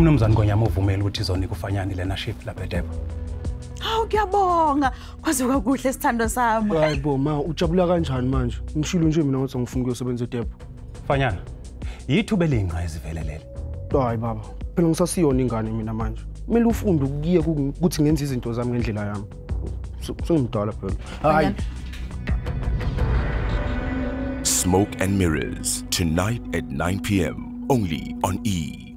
umnumzane Gonyama uvumela ukuthi izonika ufanyani lena shift lapha eDepo. Hawu kuyabonga. Kwazuka kuhle sithando sami. Hayibo ma ujabula kanjani manje? Ngishilo nje mina ukuthi ngifuna ukuyosebenza eDepo. Fanyana. Yithu belinqa ezivelelele. Hayi baba. Phela ngisasiyona ingane mina manje. Kumele ufunde ukuye ukuthi ngenze izinto zami ngendlela yami. Sengimdala phela. Hayi. Smoke and Mirrors, tonight at 9 p.m. only on E!